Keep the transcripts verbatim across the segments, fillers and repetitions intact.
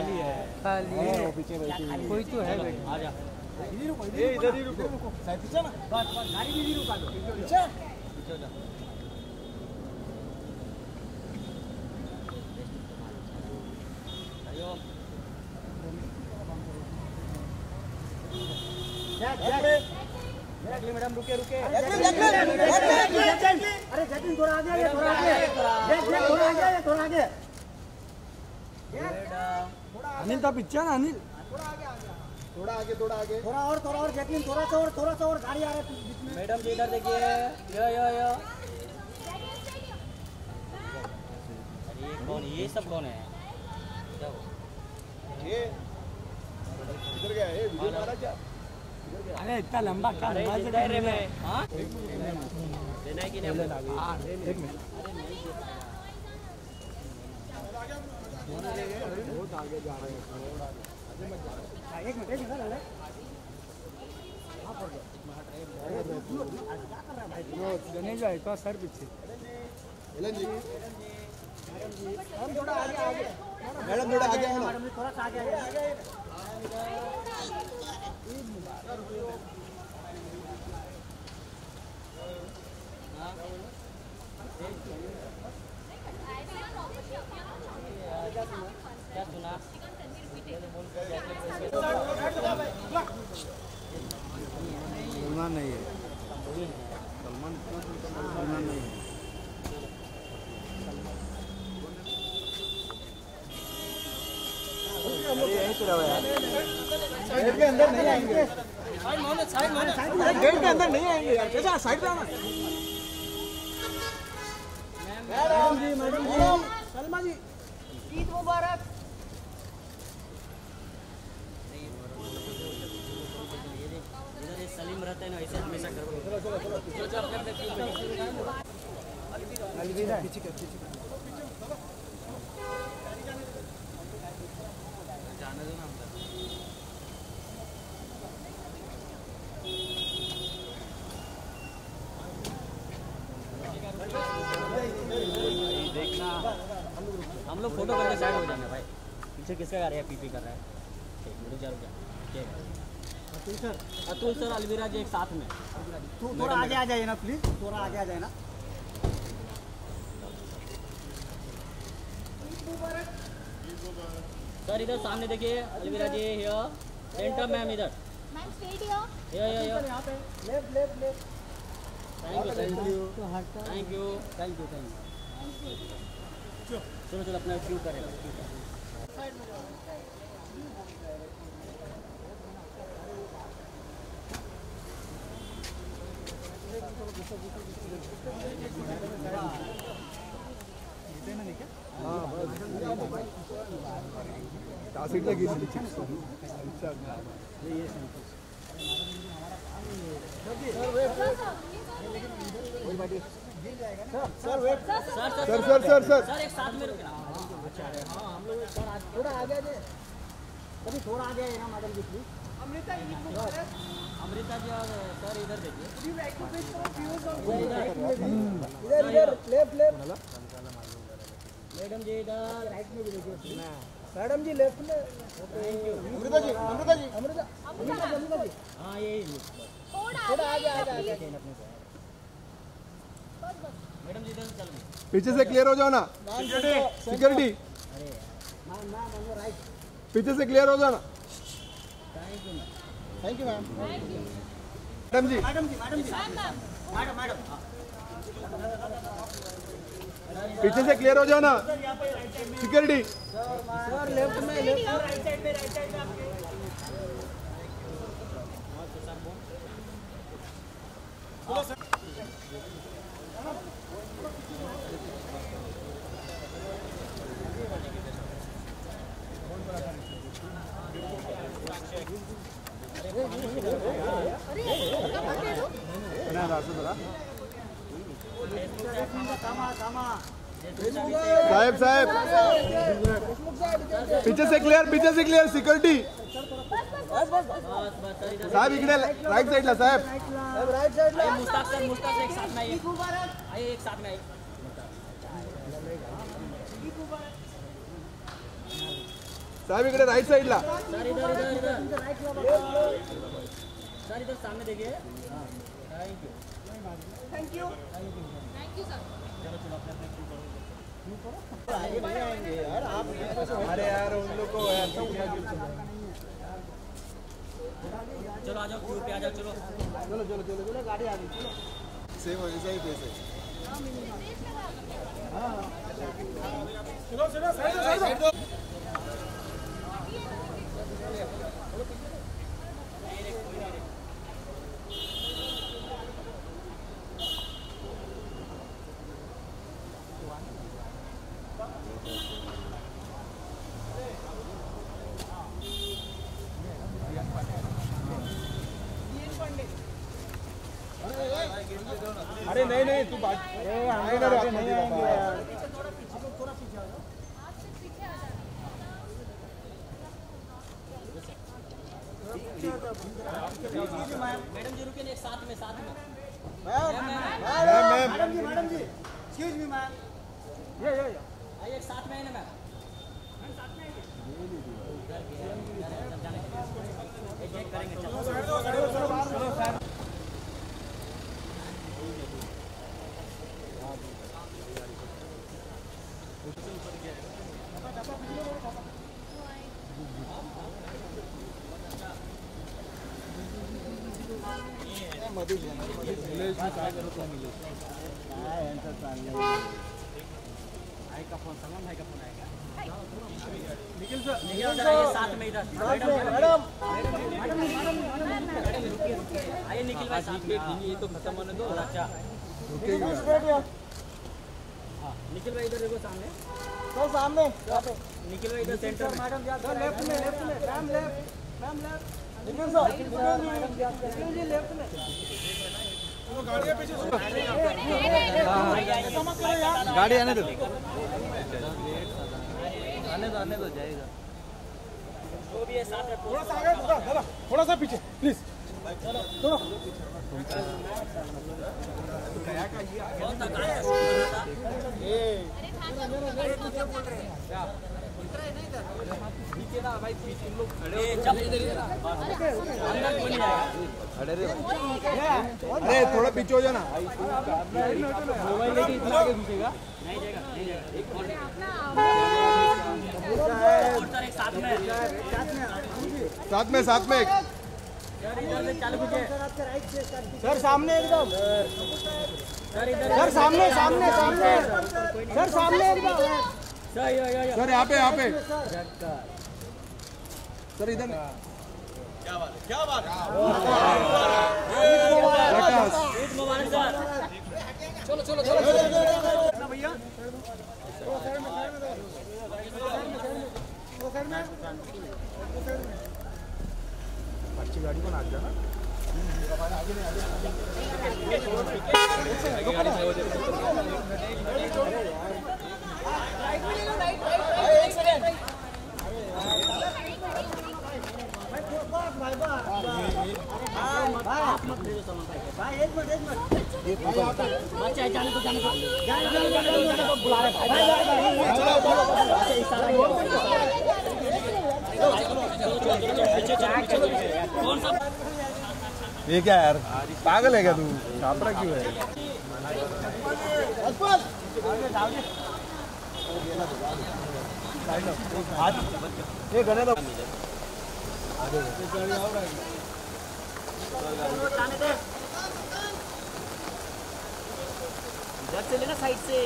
खाली है, खाली है, पीछे बैठी कोई तो है। आ जा, इधर रुको, इधर ही रुको, साइड पीछे ना, बस बस गाड़ी भी इधर रुका दो, पीछे पीछे जा। आयो, जैकलिन मैडम रुके रुके, अरे जैकलिन थोड़ा आगे आइए, थोड़ा आगे, जैकलिन थोड़ा आगे आइए, थोड़ा आगे, अनिल तो पीछे ना, अनिल थोड़ा आगे आगे, थोड़ा आगे, थोड़ा आगे, थोड़ा और, थोड़ा और, जैकलिन थोड़ा सा और, थोड़ा सा और, गाड़ी आ रहा है बीच में। मैडम जी इधर देखिए, यो यो यो, अरे ये कौन, ये सब कौन है? ये इधर गया है, वीडियो मारा क्या? अरे इतना लंबा क्या अरे मोबाइल से जिधर रे कर रहे मैं, हाँ? लेना है कि नहीं अपने? हाँ, एक मिनट। बहुत आगे जा रहे हैं, एक मिनट, एक मिनट, अरे हाँ पड़ गया, नहीं जाए तो सर पीछे। एलन जी, हम थोड़ा आगे आगे, मैडम थोड़ा आगे आओ, मैडम थोड़ा सा आगे आगे, क्या सुना? सलमान नहीं है, सलमान सलमान नहीं है। यहीं पे रहो यार, गेट के अंदर नहीं आएंगे, साइड मानो, साइड मानो, गेट के अंदर नहीं आएंगे यार, कैसा साइड पे आना। मैडम जी, मैडम जी, सलमा जी, ईद मुबारक। इधर ये सलीम रहता है ना, ऐसे हमेशा करो। अलविदा, पीछे कर, पीछे कर। जाने दो ना अंदर। देखना, हम लोग फोटो करके साइड हो जाएंगे भाई। पीछे किसका गा रहा है, पीपी कर रहा है? ठीक, मुझे क्या क्या अतुल सर, अतुल सर, अलविरा जी एक साथ में। थोड़ा आगे आ जाइए ना प्लीज, थोड़ा आगे आ जाए ना। सर इधर सामने देखिए, Alvira ji here, centre ma'am इधर, ma'am straight here, here here here. यहाँ पे left left left. Thank you thank you thank you thank you thank you. चलो चलो अपना क्यू करें, क्यू करें। सीट लगी थी sir wait sir sir sir sir sir sir एक साथ में रुकना। अच्छा हाँ हम लोग सर आज थोड़ा आगे आ जाए, कभी थोड़ा आगे आए ना मैडम जी प्लीज। अमृता अमृता जी और सर इधर देखिए, इधर इधर लेफ्ट लेफ्ट। मैडम जी इधर राइट में भी देखिए मैडम जी, लेफ्ट में। Thank you. अमृता जी अमृता जी अमृता अमृता अमृता जी हाँ यही थोड़ा आगे आ जाए। मैडम जी इधर चल। पीछे से क्लियर हो जाओ ना, सिक्योरिटी। अरे राइट पीछे से क्लियर हो जाओ ना। Thank you thank you ma'am. Madam ji madam ji madam ji madam madam पीछे से क्लियर हो जाओ ना, सिक्योरिटी। सर लेफ्ट में, लेफ्ट राइट साइड में, राइट साइड में आपके। साहब साहब पीछे से क्लियर, पीछे से क्लियर, सिक्योरिटी। साहब इकडे राइट साइड ला साहब, राइट साइड ला। मुस्ताक सर, मुस्ताक एक साथ में आइए, आइए एक साथ में आइए। साहब इकडे राइट साइडला सर इधर इधर इधर सर इधर सामने देखिए हाँ thank you thank you thank you sir चलो चलो अपने अपने क्यों करो आगे नहीं आएंगे यार आप अरे यार उन लोग को ऐसा उठा के चलो आ जाओ क्यू पे आ जाओ चलो चलो चलो चलो चलो गाड़ी आ गई चलो सेम ऐसा ही पैसे चलो चलो साइड साइड अरे नहीं नहीं तू बात अरे हम लोग आगे नहीं आएंगे यार मैडम जी रुकिए एक साथ में साथ में ma'am madam ji madam ji excuse me ma'am ये ये आइए एक साथ में है ना मैम एक करेंगे चलो भाई का फोन सलमान भाई का फोन आएगा निखिल सर निखिल सर आइए साथ में इधर मैडम मैडम मैडम मैडम रुकिए रुकिए आइए निखिल भाई साथ में ये तो खत्म होने दो अच्छा हाँ निखिल भाई इधर देखो सामने तो सामने निखिल भाई इधर सेंटर में मैडम लेफ्ट में लेफ्ट में ma'am left ma'am left Nikhil sir madam ji left में गाड़ी आने दो आने दो आने दो जाएगा जो भी है साथ में थोड़ा सा आगे दादा थोड़ा सा पीछे प्लीज चलो चलो कौन था गाड़ी ए पीछे ना भाई पीछे लोग खड़े चल इधर इधर अंदर कोई नहीं आएगा अरे अरे थोड़ा पीछे हो जाना मोबाइल लेके इतना आगे घुसेगा नहीं जाएगा नहीं जाएगा एक और सर एक साथ में साथ में साथ में सर इधर से चालू कीजिए सर सामने एकदम सर इधर सर सामने सामने सामने सर सामने एकदम सर यो यो यो सर यहाँ पे यहाँ पे सर इधर प्रकाश ईद मुबारक सर चलो चलो चलो भैया अच्छी गाड़ी को नाच जाना भाई एक मिनट एक मिनट बच्चे जाने को जाने को जाने जाने जाने को बुला रहे भाई कौन सा ये क्या यार पागल है क्या तू छापरा क्यों है ये गने दो इधर से लेना साइड से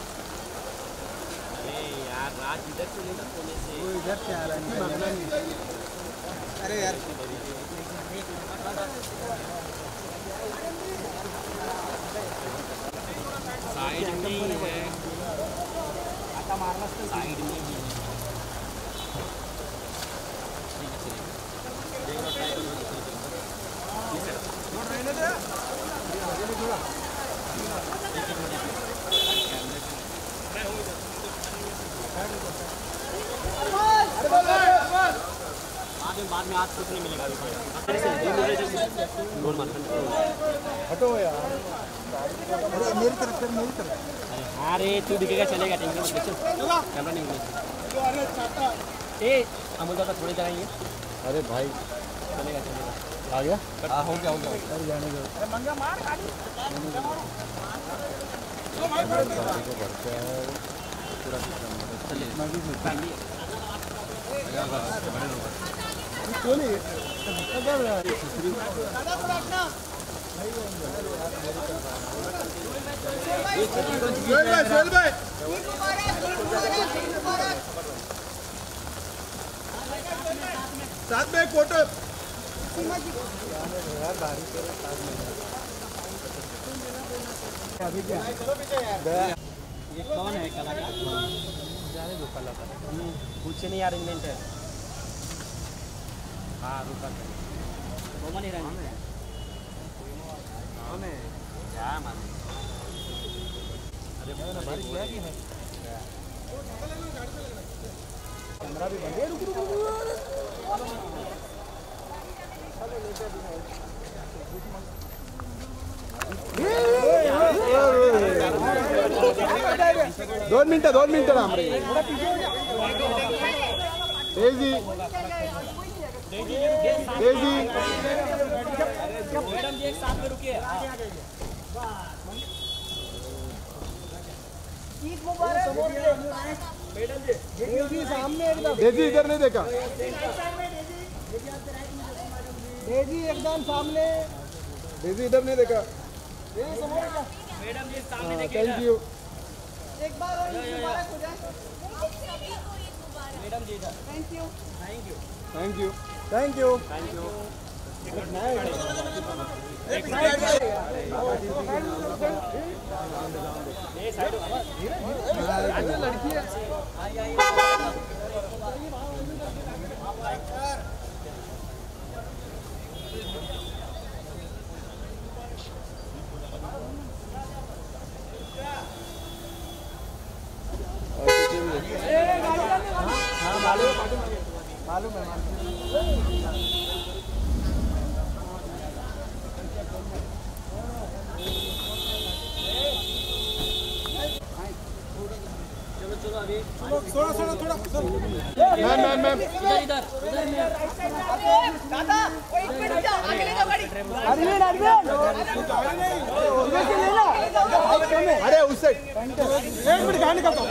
अरे यार राज इधर से लेना कोने से इधर से आ रहा है अरे यार साइड में ही है आता मारना साइड में ही बाद में आज कुछ नहीं मिलेगा हटो यार अरे मेरी तरफ कर मेरी तरफ अरे तू दिखेगा चलेगा टेंशन मत ले कैमरा नहीं मिलेगा ए अमूल दादा थोड़ी जगह ही है। अरे भाई चलेगा चलेगा। आ गया हाँ हो गया हो गया। अरे जाने दो अरे मंगा मार गाड़ी गाड़ी को भरते हैं पूरा सिस्टम क्यों नहीं सोहेल भाई सोहेल भाई साथ में एक फोटो अभी क्या ये कौन है कलाकार? जाने दो कलाकार। कुछ नहीं अरेंजमेंट है। हाँ रुका कर। वो मनी रहने। कौन है? क्या माने? अरे मैंने बारिश क्या की है? कैमरा भी बंद है रुक रुक दोन मिनिटं दोन मिनिटं ना डेजी डेजी मैडम जी एक साथ में रुकिए। ईद मुबारक मैडम जी डेजी सामने एकदम डेजी इधर नहीं देखा डेजी एकदम सामने डेजी इधर नहीं देखा मैडम जी सामने देखिए। थैंक यू एक बार और ईद मुबारक हो जाए मैडम जी इधर। Thank you thank you thank you thank you thank you. लड़की है मालूम है चलो चलो अभी थोड़ा थोड़ा थोड़ा मैम मैम मैम इधर इधर इधर में। दादा एक मिनट जाओ आगे ले जाओ गाड़ी अरविंद अरविंद इधर से ले लो अरे उस साइड एक मिनट गाड़ी निकालता हूँ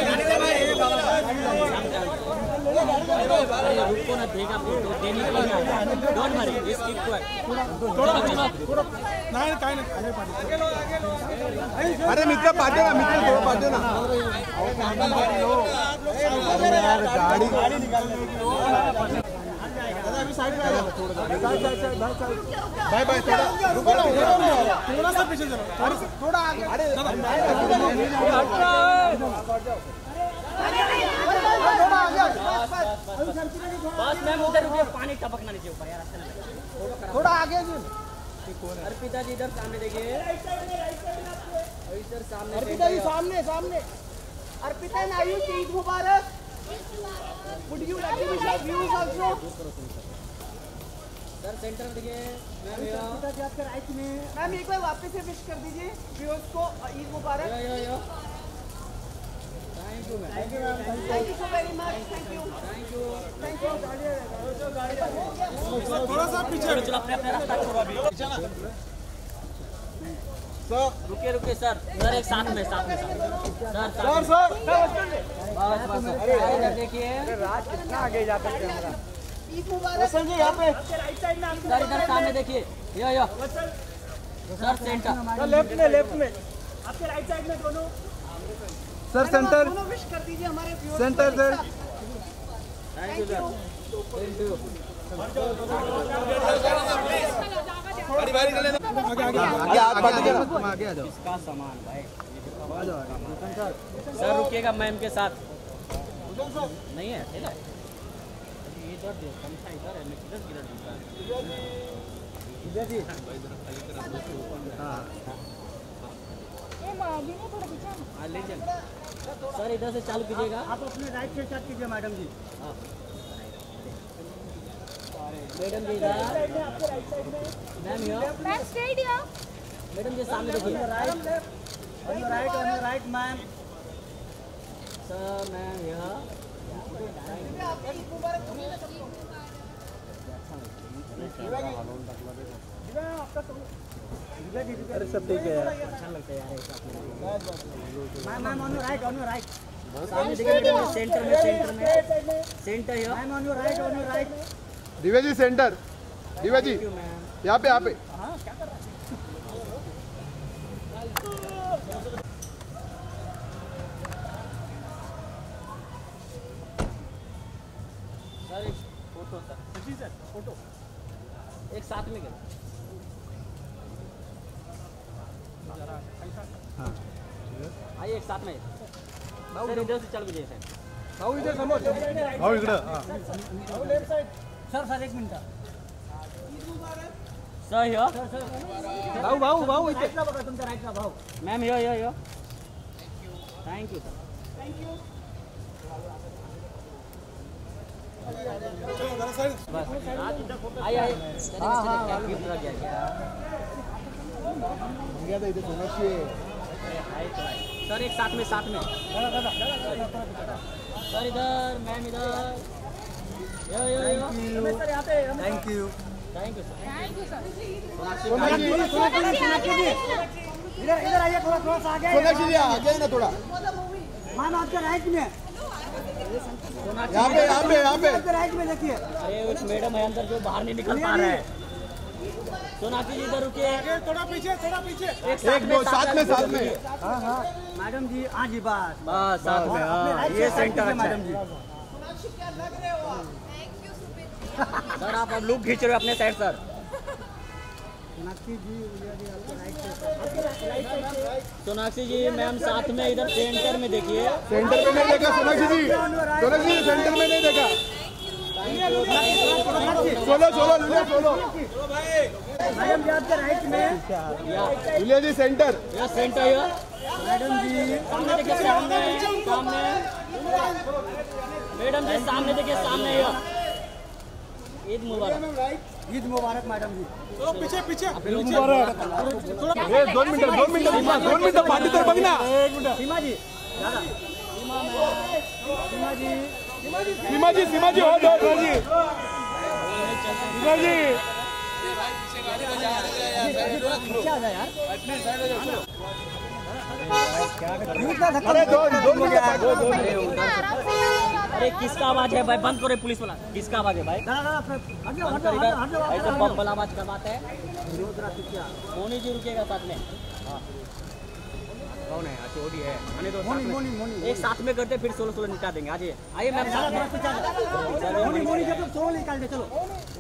रुको ना देगा फोटो देने के लिए डोंट वरी स्किप क्विक। थोड़ा थोड़ा नाही काय नाही अरे मित्र पाठव ना मित्र थोड़ा पाठव ना अरे यार गाड़ी गाड़ी निकालने की दादा अभी साइड में आ जाओ थोड़ा side side side by by थोड़ा रुको ना थोड़ा सा पीछे चलो थोड़ा आगे अरे थोड़ा आगे बस मैम उधर रुकिए पानी टपकना नीचे ऊपर यार अच्छा नहीं थोड़ा आगे जी अर्पिता जी इधर सामने देखिए इधर सामने अर्पिता जी सामने सामने अर्पिता एंड आयुष ईद मुबारक would you like to wish our viewers also sir centre में देखिए मैम अर्पिता जी आपके राइट में मैम एक बार वापस से विश कर दीजिए व्यूअर्स को ईद मुबारक yo yo yo thank you ma'am thank you so very much thank you thank you thank you थोड़ा सा पीछे चलो चलो अपने अपने रास्ता छोड़ो अभी सर रुकिए रुकिए सर सर एक साथ में साथ में सर सर सर सर बस बस अरे इधर देखिए राज कितना आगे जाकर कैमरा ईद मुबारक सर जी यहाँ पे राइट साइड में सर इधर सामने देखिए yo yo sir centre left में लेफ्ट में आपके राइट साइड में दोनों सर सेंटर दोनों विश कर दीजिए हमारे viewers centre sir thank you sir thank you आगे आगे आगे हाथ बढ़ गया तुम आगे आ जाओ इसका सामान भाई सर रुकिएगा मैम के साथ नहीं है ठीक है ये इधर दे पंखा इधर है मैं किधर गिरा दूंगा इधर जी हां हाँ ले चल सर इधर से चालू कीजिएगा आप अपने राइट से स्टार्ट कीजिए मैडम जी हाँ मैडम जी इधर ma'am yo ma'am straight here madam ji सामने देखिए right on right on right ma'am sir ma'am यहाँ अरे सब ठीक है यार। अच्छा लगता है यार एक साथ में। Ma'am ma'am on your right on your right सामने देखिए मैडम सेंटर में सेंटर में सेंटर है ma'am on your right on your right Divya ji centre Divya ji यहाँ पे यहाँ पे हाँ क्या कर रहा है सर एक photo sir ji sir photo एक साथ में करो हाँ आइए एक साथ में सर इधर से चल के जैसे भाऊ इधर समोर भाऊ इकडं हां सर सर एक मिनिट सर यो भाऊ भाऊ भाऊ इथे राईटला बघा तुमच्या राईटला भाऊ ma'am yo yo yo thank you sir thank you बस आइए आइए हाँ हाँ गिफ्ट रख गया गया था इधर सोनाक्षी सर एक साथ में साथ में सर इधर मैम इधर यो यो यो सर यहाँ पे thank you thank you sir thank you sir Sonakshi इधर इधर आइए थोड़ा थोड़ा सा आगे सोनाक्षी जी आगे ना थोड़ा मैम आपके राइट में यहाँ पे यहाँ पे यहाँ पे आपके राइट में देखिए अरे उस मैडम है अंदर जो बाहर नहीं निकल पा रहे हैं सोनाक्षी जी इधर रुकिए थोड़ा पीछे थोड़ा पीछे एक दो साथ में साथ में हाँ हाँ मैडम जी हाँ जी बस बस साथ में हाँ ये सेंटर है मैडम जी सर आप अब लुक खींच रहे हो अपने side sir Sonakshi ji Sonakshi ji ma'am साथ में इधर सेंटर में देखिए सेंटर में नहीं देखा सोनाक्षी जी सोनाक्षी जी सेंटर में नहीं देखा solo solo Iulia solo madam ji आपके राइट में लुलिया जी सेंटर या सेंटर है मैडम जी सामने देखिए सामने सामने मैडम जी सामने देखिए सामने है ईद मुबारक ईद मुबारक मैडम जी चलो पीछे पीछे ईद मुबारक ए दोन मिनिटं दोन मिनिटं सीमा दोन मिनिटं पाठी तर बघ ना एक मिनिट सीमा जी दादा सीमा सीमा जी सीमा जी सीमा जी हो दो जी सीमा जी क्या आ यार अरे दो दो मिनट दो दो अरे किसका आवाज है भाई बंद करो पुलिस वाला किसका आवाज है भाई बंद कर इधर ऐसे बम्बल आवाज करवाते हैं मोनी जी रुकेगा साथ में कौन है अच्छा ओडी है आने दो साथ में एक साथ में करते फिर सोलह सोलह निकाल देंगे आज आइए मैम साथ में मोनी मोनी जब तक सोलह निकाल दे चलो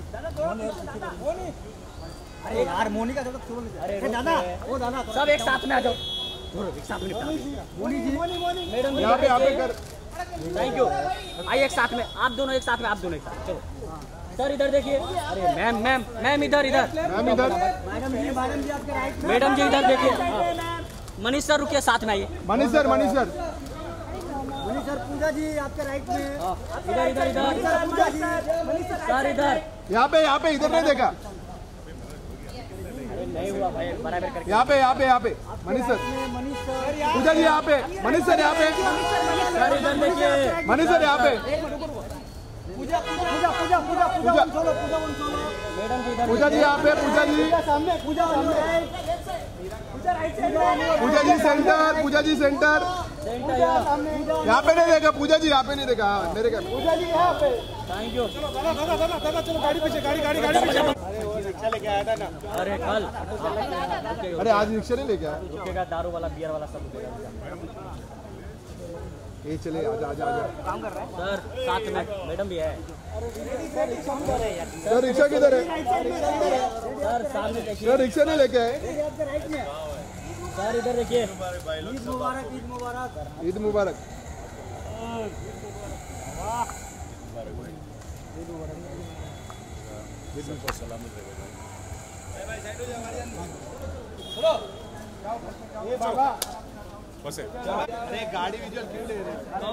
अरे यार मोनी का जब तक सोलह अरे दादा ओ दादा सब एक साथ में आ जाओ एक साथ में मोनी जी मैडम यहाँ पे यहाँ पे कर थैंक यू आइए एक साथ में आप दोनों एक साथ में आप दोनों एक साथ चलो सर इधर देखिए अरे मैम मैम मैम इधर इधर मैम इधर मैडम जी मैडम जी आपके राइट में मैडम जी इधर देखिए मनीष सर रुकिए साथ में आइए Manish sir Manish sir Manish sir Pooja ji आपके राइट में इधर इधर इधर पूजा जी सर इधर यहाँ पे यहाँ पे इधर नहीं देखा नहीं हुआ भाई बराबर करके यहाँ पे यहाँ पे यहाँ पे मनीष सर मनीष सर पूजा जी यहाँ पे मनीष सर यहाँ पे सर इधर देखिए मनीष सर यहाँ पे पूजा पूजा पूजा पूजा पूजा चलो पूजा चलो मैडम जी इधर पूजा जी यहाँ पे पूजा जी सामने Pooja Pooja ji centre Pooja ji centre centre यहाँ पे नहीं देखा पूजा जी यहाँ पे नहीं देखा हाँ, मेरे क्या पूजा जी यहाँ पे थैंक यू चलो गाड़ी पीछे गाड़ी गाड़ी गाड़ी पीछे अरे वो रिक्शा लेके आया था ना अरे कल अरे आज रिक्शा नहीं लेके आया रुकेगा दारू वाला बियर वाला सब रुकेगा ये चले आजा आजा आजा काम कर रहा है सर साथ में मैडम भी है सर रिक्शा किधर है सर सामने देखिए सर रिक्शा नहीं लेके आए सर इधर देखिए ईद मुबारक ईद मुबारक ईद मुबारक अरे गाड़ी विजुअल क्यों ले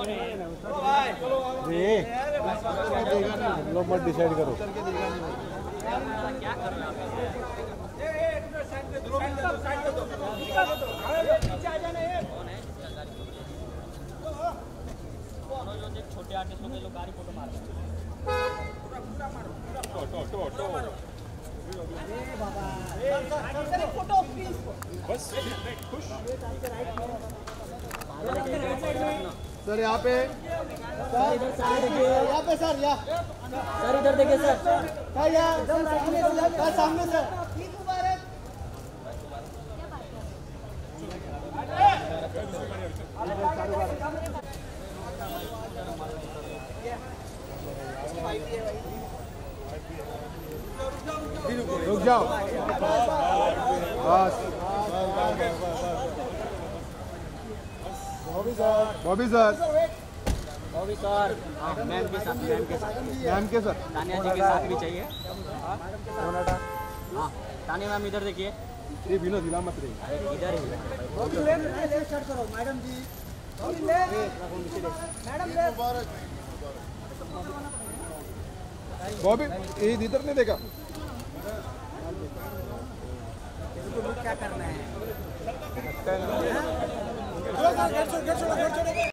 रहे लोग मत डिसाइड करो क्या कर रहे हैं दोनों जो एक छोटे आर्टिस्ट लोग ये लोग गाड़ी फोटो मार रहे हैं। फोटो प्लीज बस खुश सर यहाँ पे यहाँ पे सर यहाँ सर इधर देखिए सर सर यहाँ सर सामने सर ईद मुबारक रुक जाओ बस Bobby sir Bobby sir Bobby sir ma'am के साथ मैम के साथ मैम के सर तानिया जी के साथ भी चाहिए। हाँ तानिया मैम इधर देखिए ये विनोद हिला मत रही इधर ही स्टार्ट करो मैडम जी मैडम बॉबी ये इधर नहीं देखा क्या करना है